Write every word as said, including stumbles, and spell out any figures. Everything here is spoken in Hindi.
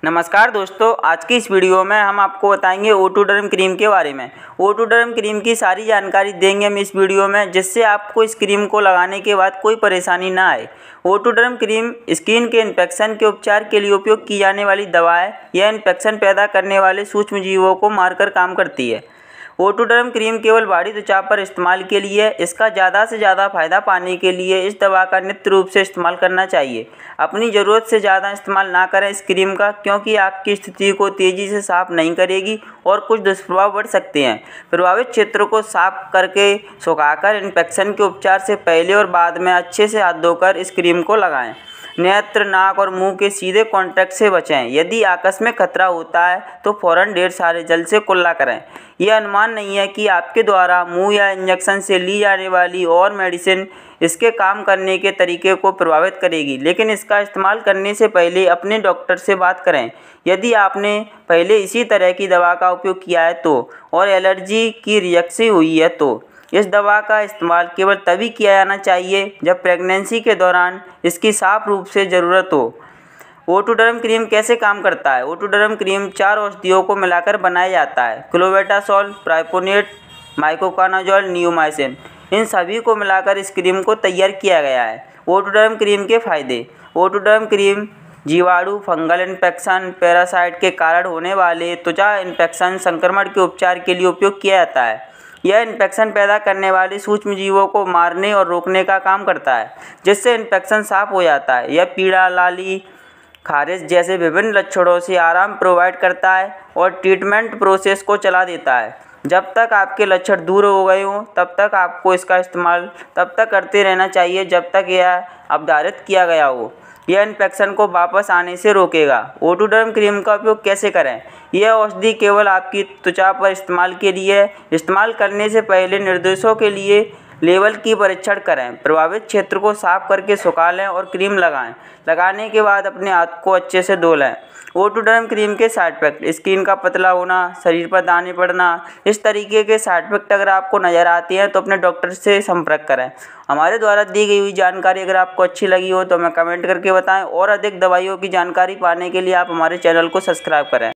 नमस्कार दोस्तों, आज की इस वीडियो में हम आपको बताएंगे ओटोडर्म क्रीम के बारे में। ओटोडर्म क्रीम की सारी जानकारी देंगे हम इस वीडियो में, जिससे आपको इस क्रीम को लगाने के बाद कोई परेशानी ना आए। ओटोडर्म क्रीम स्किन के इन्फेक्शन के उपचार के लिए उपयोग की जाने वाली दवा है। यह इन्फेक्शन पैदा करने वाले सूक्ष्म जीवों को मारकर काम करती है। ओटोडर्म क्रीम केवल बाहरी त्वचा पर इस्तेमाल के लिए है। इसका ज़्यादा से ज़्यादा फायदा पाने के लिए इस दवा का नित्य रूप से इस्तेमाल करना चाहिए। अपनी ज़रूरत से ज़्यादा इस्तेमाल ना करें इस क्रीम का, क्योंकि आपकी स्थिति को तेज़ी से साफ नहीं करेगी और कुछ दुष्प्रभाव बढ़ सकते हैं। प्रभावित क्षेत्र को साफ करके सुखाकर इन्फेक्शन के उपचार से पहले और बाद में अच्छे से हाथ धोकर इस क्रीम को लगाएं। नेत्र, नाक और मुंह के सीधे कांटेक्ट से बचें। यदि आकस्मिक खतरा होता है तो फौरन ढेर सारे जल से कुल्ला करें। यह अनुमान नहीं है कि आपके द्वारा मुंह या इंजेक्शन से ली जाने वाली और मेडिसिन इसके काम करने के तरीके को प्रभावित करेगी, लेकिन इसका इस्तेमाल करने से पहले अपने डॉक्टर से बात करें। यदि आपने पहले इसी तरह की दवा का उपयोग किया है तो और एलर्जी की रिएक्शन हुई है तो इस दवा का इस्तेमाल केवल तभी किया जाना चाहिए जब प्रेगनेंसी के दौरान इसकी साफ रूप से ज़रूरत हो। ओटोडर्म क्रीम कैसे काम करता है? ओटोडर्म क्रीम चार औषधियों को मिलाकर बनाया जाता है। Clobetasol, propionate, miconazole, neomycin. इन सभी को मिलाकर इस क्रीम को तैयार किया गया है। ओटोडर्म क्रीम के फायदे। ओटोडर्म क्रीम जीवाणु, फंगल इन्फेक्शन, पैरासाइट के कारण होने वाले त्वचा इन्फेक्शन संक्रमण के उपचार के लिए उपयोग किया जाता है। यह इन्फेक्शन पैदा करने वाले सूक्ष्म जीवों को मारने और रोकने का काम करता है, जिससे इन्फेक्शन साफ हो जाता है। यह पीड़ा, लाली, खारिश जैसे विभिन्न लक्षणों से आराम प्रोवाइड करता है और ट्रीटमेंट प्रोसेस को चला देता है। जब तक आपके लक्षण दूर हो गए हों तब तक आपको इसका इस्तेमाल तब तक करते रहना चाहिए जब तक यह अवधारित किया गया हो। यह इन्फेक्शन को वापस आने से रोकेगा। ओटोडर्म क्रीम का उपयोग कैसे करें? यह औषधि केवल आपकी त्वचा पर इस्तेमाल के लिए है। इस्तेमाल करने से पहले निर्देशों के लिए लेवल की परीक्षण करें। प्रभावित क्षेत्र को साफ करके सुखा लें और क्रीम लगाएं। लगाने के बाद अपने हाथ को अच्छे से धो लें। ओटोडर्म क्रीम के साइड इफेक्ट। स्किन का पतला होना, शरीर पर दाने पड़ना, इस तरीके के साइड इफेक्ट अगर आपको नज़र आती हैं तो अपने डॉक्टर से संपर्क करें। हमारे द्वारा दी गई हुई जानकारी अगर आपको अच्छी लगी हो तो हमें कमेंट करके बताएं और अधिक दवाइयों की जानकारी पाने के लिए आप हमारे चैनल को सब्सक्राइब करें।